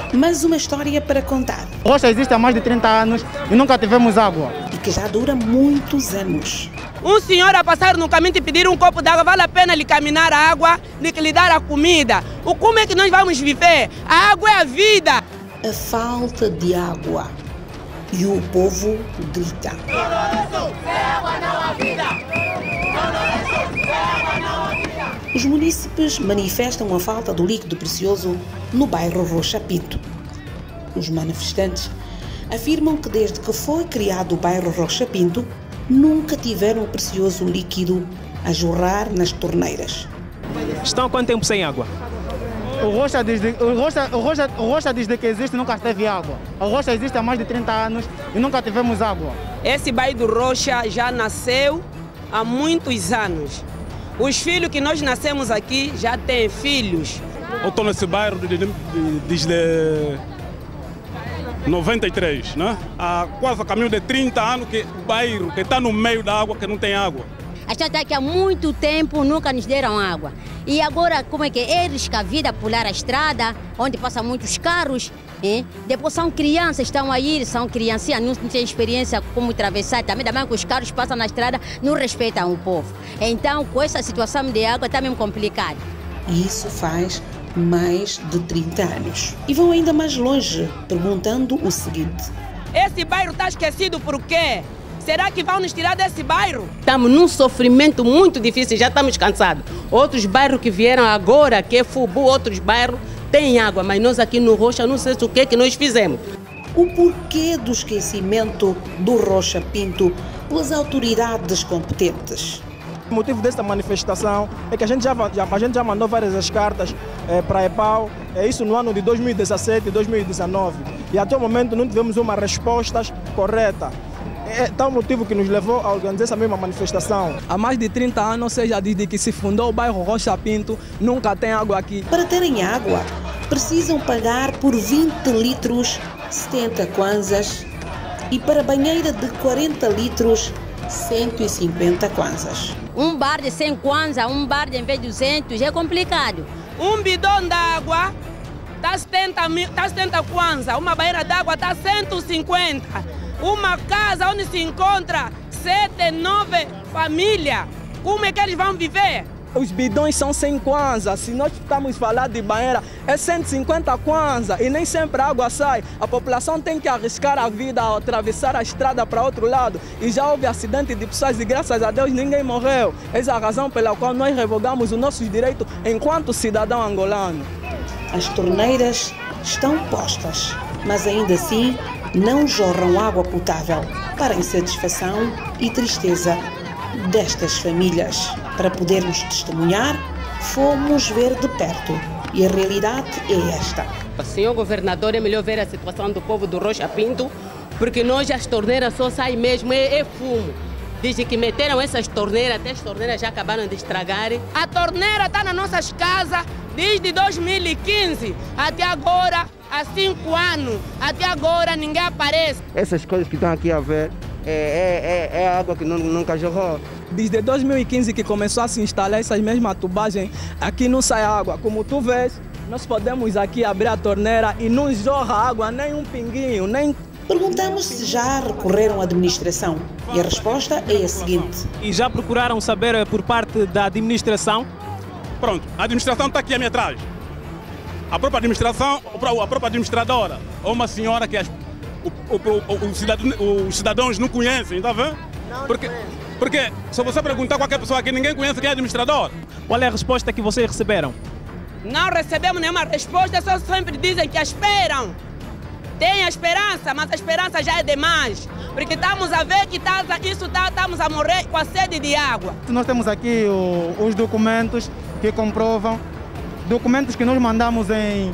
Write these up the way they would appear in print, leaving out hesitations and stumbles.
mas uma história para contar. A rocha existe há mais de 30 anos e nunca tivemos água. E que já dura muitos anos. Um senhor a passar no caminho e pedir um copo d'água, vale a pena lhe caminhar a água, lhe dar a comida. Como é que nós vamos viver? A água é a vida. A falta de água. E o povo grita. Os munícipes manifestam a falta do líquido precioso no bairro Rocha Pinto. Os manifestantes afirmam que desde que foi criado o bairro Rocha Pinto, nunca tiveram o precioso líquido a jorrar nas torneiras. Estão há quanto tempo sem água? O Rocha desde que existe nunca teve água. A Rocha existe há mais de 30 anos e nunca tivemos água. Esse bairro do Rocha já nasceu há muitos anos. Os filhos que nós nascemos aqui já têm filhos. Eu estou nesse bairro desde 93, né? Há quase a caminho de 30 anos que o bairro que está no meio da água, que não tem água. A gente está aqui há muito tempo, nunca nos deram água. E agora, como é que eles com a vida pular a estrada, onde passam muitos carros, hein? Depois são crianças, estão aí, são criancinhas, não têm experiência como atravessar. Também que os carros passam na estrada, não respeitam o povo. Então, com essa situação de água, está mesmo complicado. E isso faz mais de 30 anos. E vão ainda mais longe, perguntando o seguinte. Esse bairro está esquecido por quê? Será que vão nos tirar desse bairro? Estamos num sofrimento muito difícil, já estamos cansados. Outros bairros que vieram agora, que é Fubu, outros bairros, têm água, mas nós aqui no Rocha não sei o que nós fizemos. O porquê do esquecimento do Rocha Pinto pelas autoridades competentes? O motivo desta manifestação é que a gente já mandou várias cartas para a EPAU, isso no ano de 2017 e 2019. E até o momento não tivemos uma resposta correta. É tal o motivo que nos levou a organizar essa mesma manifestação. Há mais de 30 anos, ou seja, desde que se fundou o bairro Rocha Pinto, nunca tem água aqui. Para terem água, precisam pagar por 20 litros 70 kwanzas e para banheira de 40 litros 150 kwanzas. Um bar de 100 kwanza, um bar de em vez de 200, é complicado. Um bidão d'água está 70 kwanza, uma banheira d'água está 150. Uma casa onde se encontra 7, 9 famílias. Como é que eles vão viver? Os bidões são 100 kwanza. Se nós estamos falando de banheira, é 150 kwanza e nem sempre a água sai. A população tem que arriscar a vida ao atravessar a estrada para outro lado. E já houve acidente de pessoas e graças a Deus ninguém morreu. Essa é a razão pela qual nós revogamos os nossos direitos enquanto cidadão angolano. As torneiras estão postas, mas ainda assim não jorram água potável, para a insatisfação e tristeza destas famílias. Para podermos testemunhar, fomos ver de perto e a realidade é esta. Senhor governador, é melhor ver a situação do povo do Rocha Pinto, porque nós as torneiras só saem mesmo, é fumo. Desde que meteram essas torneiras, até as torneiras já acabaram de estragar. A torneira está nas nossas casas desde 2015 até agora. Há 5 anos, até agora ninguém aparece. Essas coisas que estão aqui a ver é água que nunca jorrou. Desde 2015 que começou a se instalar essas mesmas tubagens, aqui não sai água. Como tu vês, nós podemos aqui abrir a torneira e não jorra água, nem um pinguinho, nem... Perguntamos se já recorreram à administração e a resposta é a seguinte. E já procuraram saber por parte da administração? Pronto, a administração está aqui a mim atrás. A própria administração, a própria administradora, ou uma senhora que os cidadãos não conhecem, está vendo? Porque se você perguntar a qualquer pessoa aqui, ninguém conhece quem é administrador. Qual é a resposta que vocês receberam? Não recebemos nenhuma resposta, só sempre dizem que esperam. Tem a esperança, mas a esperança já é demais. Porque estamos a ver que estamos a morrer com a sede de água. Nós temos aqui os documentos que comprovam. Documentos que nós mandamos em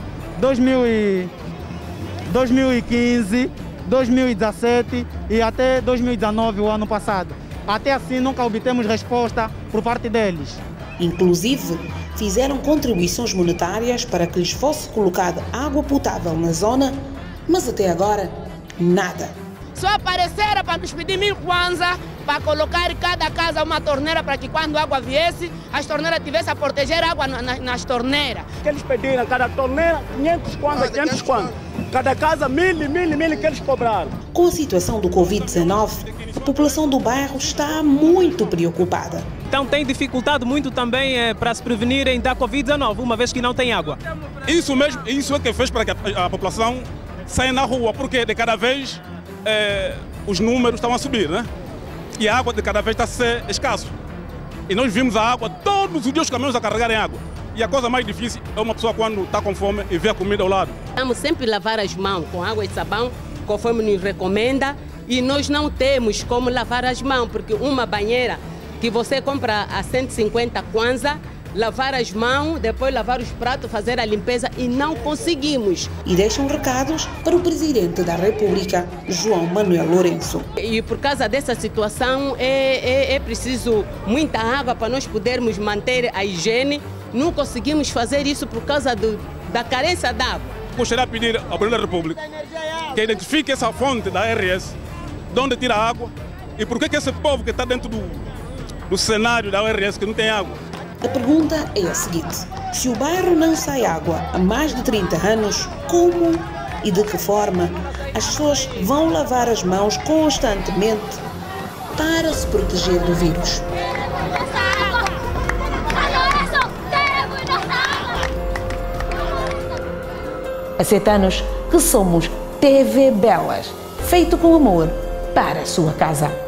2015, 2017 e até 2019, o ano passado. Até assim nunca obtemos resposta por parte deles. Inclusive, fizeram contribuições monetárias para que lhes fosse colocada água potável na zona, mas até agora, nada. Só apareceram para nos pedir 1000 kwanza para colocar em cada casa uma torneira para que quando a água viesse, as torneiras tivessem a proteger a água nas torneiras. Que eles pediram cada torneira 500 kwanza, 500 kwanza. Cada casa, mil que eles cobraram. Com a situação do Covid-19, a população do bairro está muito preocupada. Então tem dificultado muito também para se prevenirem da Covid-19, uma vez que não tem água. Isso é que fez para que a população saia na rua, porque de cada vez os números estão a subir, né? E a água de cada vez está a ser escasso. E nós vimos a água, todos os dias os caminhões a carregarem água. E a coisa mais difícil é uma pessoa quando está com fome e vê a comida ao lado. Vamos sempre lavar as mãos com água e sabão, conforme nos recomenda. E nós não temos como lavar as mãos, porque uma banheira que você compra a 150 kwanza, lavar as mãos, depois lavar os pratos, fazer a limpeza e não conseguimos. E deixam recados para o Presidente da República, João Manuel Lourenço. E por causa dessa situação é preciso muita água para nós podermos manter a higiene. Não conseguimos fazer isso por causa da carência d'água. Gostaria de pedir ao Presidente da República que identifique essa fonte da RS, de onde tira a água e por que esse povo que está dentro do cenário da ORS que não tem água. A pergunta é a seguinte: se o bairro não sai água há mais de 30 anos, como e de que forma as pessoas vão lavar as mãos constantemente para se proteger do vírus? Há 7 anos que somos TV Belas, feito com amor para a sua casa.